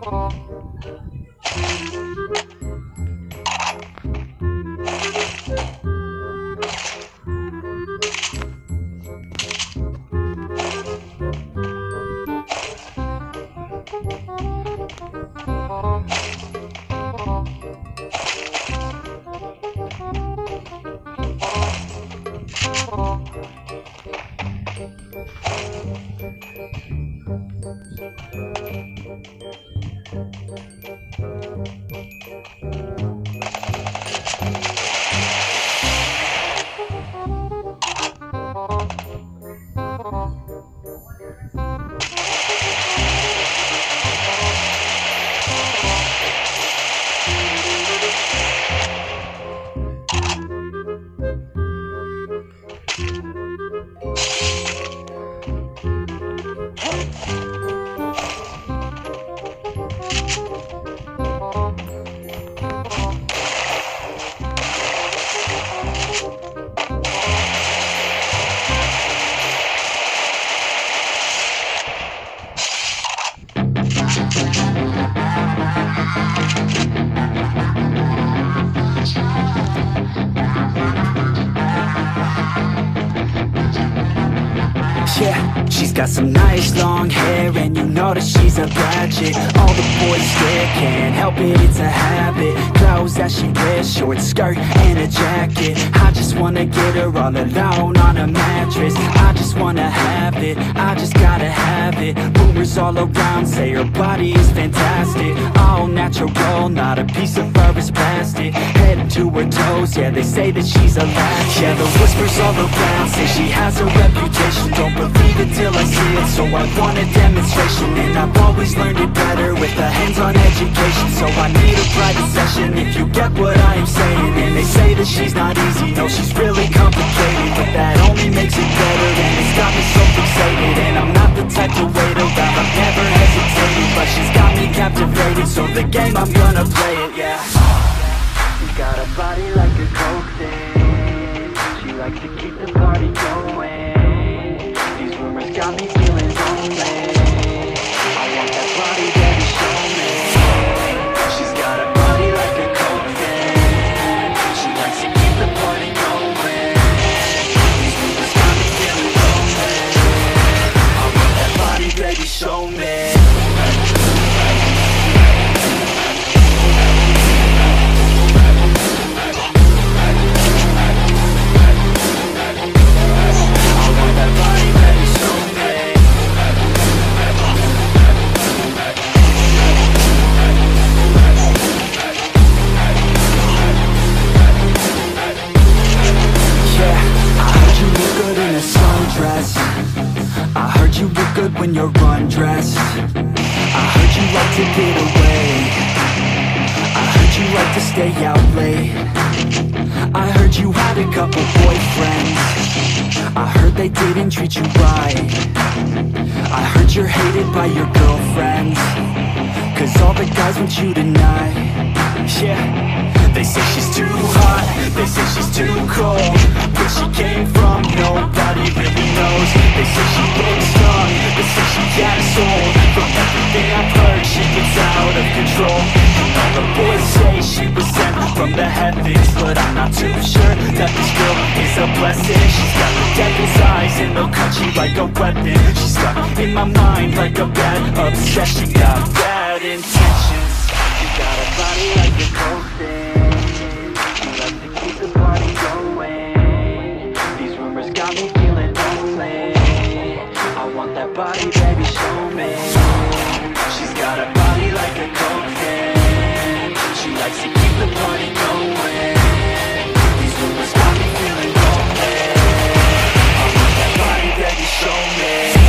Yeah, she's got some nice long hair, and you know that she's a bad chick. All the boys stare, can't help it, it's a habit. Clothes that she wears, short skirt and a jacket. I just wanna get her all alone on a mattress. I just wanna have it, I just gotta have it. Rumors all around say her body is fantastic. All natural, not a piece of fur is plastic. Head to her toes, yeah, they say that she's a latch. Yeah, the whispers all around say she has a reputation. Don't believe it till I see it, so I want a demonstration. And I've always learned it better with a hands-on education. So I need a private session, if you get what I am saying. And they say that she's not easy, no, she's really complicated. But that only makes it better, and it's got me so fixated. And I'm not the type to wait around, I've never hesitated. But she's got me captivated, so the game, I'm gonna play it, yeah. She got a body like a coke thing. She likes to keep the party going. Got me feeling lonely. I want that body, baby, show me. She's got a body like a coke fan. She likes to keep the party going. These rumors got me feeling lonely. I want that body, baby, show me. I heard you look good when you're undressed. I heard you like to get away. I heard you like to stay out late. I heard you had a couple boyfriends. I heard they didn't treat you right. I heard you're hated by your girlfriends, cause all the guys want you tonight. Yeah, they say she's too hot, they say she's too cold. Where she came from, nobody really knows. They say she looks young, they say she got soul. From everything I've heard, she gets out of control. All the boys say she was sent from the heavens, but I'm not too sure that this girl is a blessing. She's got the devil's eyes and they'll cut you like a weapon. She's stuck in my mind like a bad obsession. Got bad intentions. She got a body like a coke thing. She likes to keep the party going. These rumors got me feeling lonely. I want that body, baby, show me. She's got a body like a coke thing. She likes to keep the party going. These rumors got me feeling lonely. I want that body, baby, show me.